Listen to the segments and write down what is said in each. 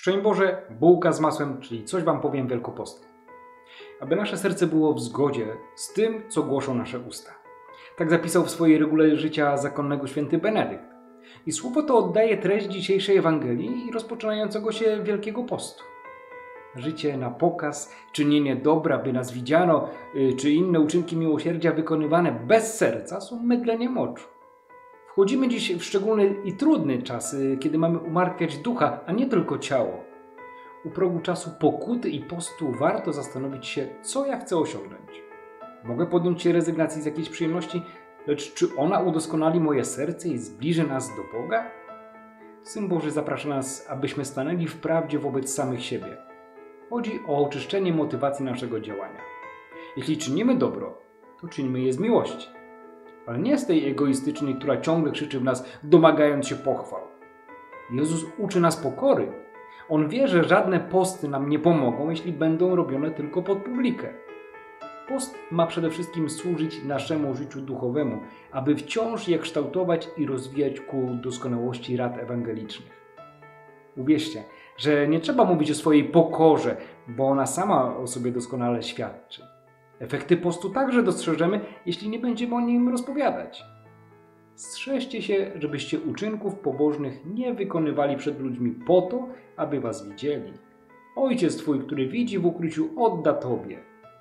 Szczęść Boże, bułka z masłem, czyli coś Wam powiem wielkopostnie. Aby nasze serce było w zgodzie z tym, co głoszą nasze usta. Tak zapisał w swojej regule życia zakonnego święty Benedykt. I słowo to oddaje treść dzisiejszej Ewangelii i rozpoczynającego się Wielkiego Postu. Życie na pokaz, czynienie dobra, by nas widziano, czy inne uczynki miłosierdzia wykonywane bez serca są mydleniem oczu. Wchodzimy dziś w szczególny i trudny czas, kiedy mamy umartwiać ducha, a nie tylko ciało. U progu czasu pokuty i postu warto zastanowić się, co ja chcę osiągnąć. Mogę podjąć się rezygnacji z jakiejś przyjemności, lecz czy ona udoskonali moje serce i zbliży nas do Boga? Syn Boży zaprasza nas, abyśmy stanęli w prawdzie wobec samych siebie. Chodzi o oczyszczenie motywacji naszego działania. Jeśli czynimy dobro, to czyńmy je z miłości. Ale nie z tej egoistycznej, która ciągle krzyczy w nas, domagając się pochwał. Jezus uczy nas pokory. On wie, że żadne posty nam nie pomogą, jeśli będą robione tylko pod publikę. Post ma przede wszystkim służyć naszemu życiu duchowemu, aby wciąż je kształtować i rozwijać ku doskonałości rad ewangelicznych. Uwierzcie, że nie trzeba mówić o swojej pokorze, bo ona sama o sobie doskonale świadczy. Efekty postu także dostrzeżemy, jeśli nie będziemy o nim rozpowiadać. Strzeżcie się, żebyście uczynków pobożnych nie wykonywali przed ludźmi po to, aby was widzieli. Ojciec Twój, który widzi w ukryciu, odda Tobie.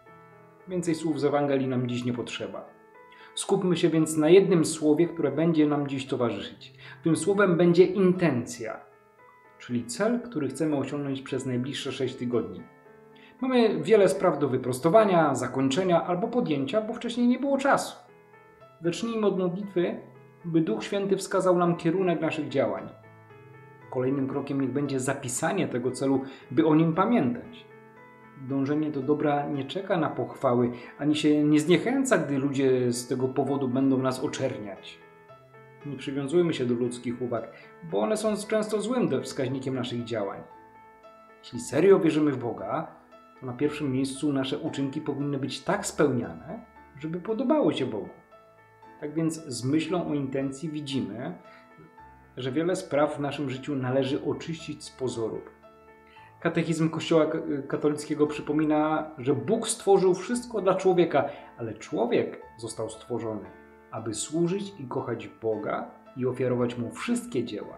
Więcej słów z Ewangelii nam dziś nie potrzeba. Skupmy się więc na jednym słowie, które będzie nam dziś towarzyszyć. Tym słowem będzie intencja, czyli cel, który chcemy osiągnąć przez najbliższe 6 tygodni. Mamy wiele spraw do wyprostowania, zakończenia albo podjęcia, bo wcześniej nie było czasu. Zacznijmy od modlitwy, by Duch Święty wskazał nam kierunek naszych działań. Kolejnym krokiem niech będzie zapisanie tego celu, by o nim pamiętać. Dążenie do dobra nie czeka na pochwały, ani się nie zniechęca, gdy ludzie z tego powodu będą nas oczerniać. Nie przywiązujmy się do ludzkich uwag, bo one są często złym wskaźnikiem naszych działań. Jeśli serio wierzymy w Boga, to na pierwszym miejscu nasze uczynki powinny być tak spełniane, żeby podobały się Bogu. Tak więc z myślą o intencji widzimy, że wiele spraw w naszym życiu należy oczyścić z pozorów. Katechizm Kościoła katolickiego przypomina, że Bóg stworzył wszystko dla człowieka, ale człowiek został stworzony, aby służyć i kochać Boga i ofiarować Mu wszystkie dzieła.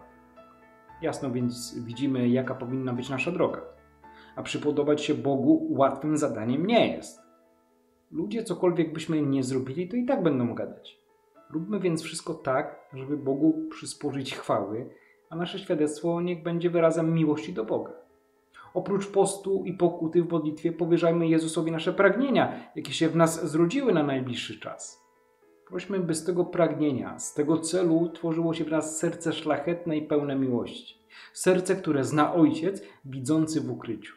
Jasno więc widzimy, jaka powinna być nasza droga. A przypodobać się Bogu łatwym zadaniem nie jest. Ludzie, cokolwiek byśmy nie zrobili, to i tak będą gadać. Róbmy więc wszystko tak, żeby Bogu przysporzyć chwały, a nasze świadectwo niech będzie wyrazem miłości do Boga. Oprócz postu i pokuty w modlitwie powierzajmy Jezusowi nasze pragnienia, jakie się w nas zrodziły na najbliższy czas. Prośmy, by z tego pragnienia, z tego celu tworzyło się w nas serce szlachetne i pełne miłości. Serce, które zna Ojciec, widzący w ukryciu.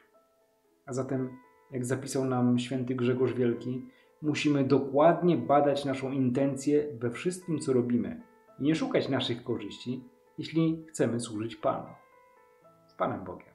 A zatem, jak zapisał nam święty Grzegorz Wielki, musimy dokładnie badać naszą intencję we wszystkim, co robimy i nie szukać naszych korzyści, jeśli chcemy służyć Panu. Z Panem Bogiem.